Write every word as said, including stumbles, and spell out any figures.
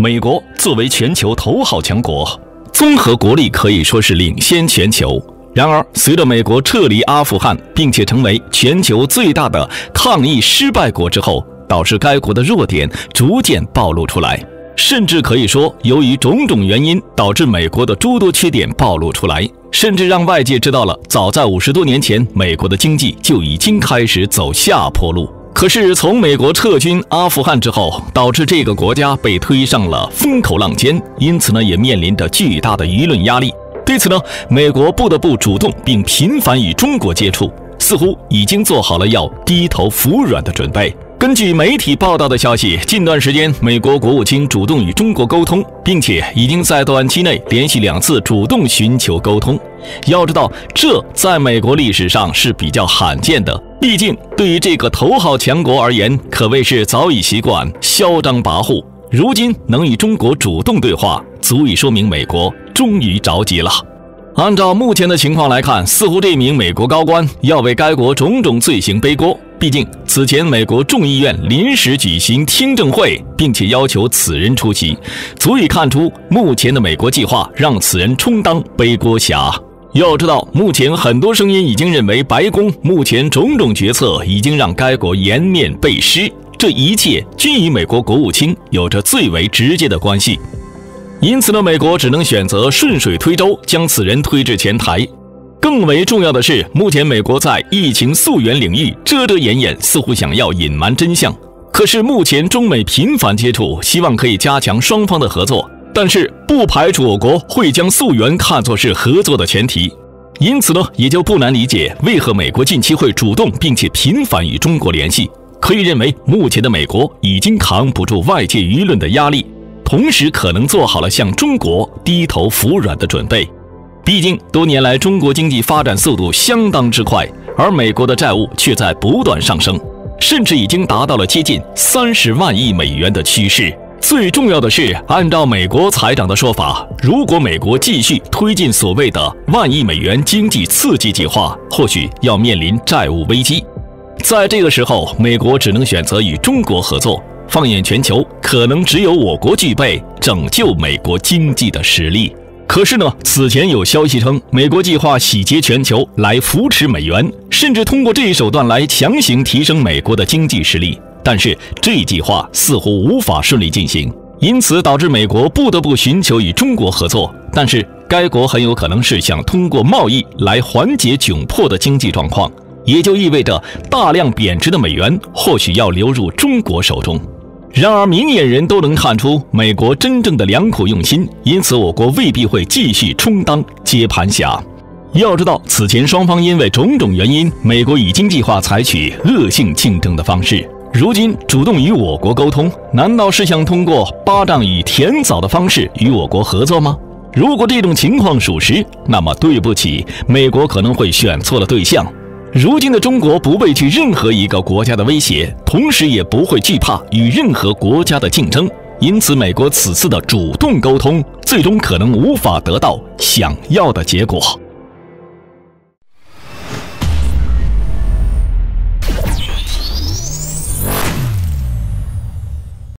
美国作为全球头号强国，综合国力可以说是领先全球。然而，随着美国撤离阿富汗，并且成为全球最大的抗疫失败国之后，导致该国的弱点逐渐暴露出来，甚至可以说，由于种种原因，导致美国的诸多缺点暴露出来，甚至让外界知道了，早在五十多年前，美国的经济就已经开始走下坡路。可是，从美国撤军阿富汗之后，导致这个国家被推上了风口浪尖，因此呢，也面临着巨大的舆论压力。对此呢，美国不得不主动并频繁与中国接触，似乎已经做好了要低头服软的准备。根据媒体报道的消息，近段时间，美国国务卿主动与中国沟通，并且已经在短期内连续两次主动寻求沟通。要知道，这在美国历史上是比较罕见的。毕竟，对于这个头号强国而言，可谓是早已习惯嚣张跋扈。如今能与中国主动对话，足以说明美国终于着急了。按照目前的情况来看，似乎这名美国高官要为该国种种罪行背锅。毕竟，此前美国众议院临时举行听证会，并且要求此人出席，足以看出目前的美国计划让此人充当背锅侠。要知道，目前很多声音已经认为，白宫目前种种决策已经让该国颜面背失，这一切均与美国国务卿有着最为直接的关系。因此呢，美国只能选择顺水推舟，将此人推至前台。更为重要的是，目前美国在疫情溯源领域遮遮掩掩，似乎想要隐瞒真相。可是目前中美频繁接触，希望可以加强双方的合作，但是不排除我国会将溯源看作是合作的前提。因此呢，也就不难理解为何美国近期会主动并且频繁与中国联系。可以认为，目前的美国已经扛不住外界舆论的压力，同时可能做好了向中国低头服软的准备。毕竟多年来中国经济发展速度相当之快，而美国的债务却在不断上升，甚至已经达到了接近三十万亿美元的趋势。最重要的是，按照美国财长的说法，如果美国继续推进所谓的万亿美元经济刺激计划，或许要面临债务危机。在这个时候，美国只能选择与中国合作。放眼全球，可能只有我国具备拯救美国经济的实力。可是呢，此前有消息称，美国计划洗劫全球来扶持美元，甚至通过这一手段来强行提升美国的经济实力。但是这一计划似乎无法顺利进行，因此导致美国不得不寻求与中国合作。但是该国很有可能是想通过贸易来缓解窘迫的经济状况，也就意味着大量贬值的美元或许要流入中国手中。然而明眼人都能看出美国真正的良苦用心，因此我国未必会继续充当接盘侠。要知道，此前双方因为种种原因，美国已经计划采取恶性竞争的方式，如今主动与我国沟通，难道是想通过巴掌与甜枣的方式与我国合作吗？如果这种情况属实，那么对不起，美国可能会选错了对象。如今的中国不畏惧任何一个国家的威胁，同时也不会惧怕与任何国家的竞争，因此美国此次的主动沟通，最终可能无法得到想要的结果。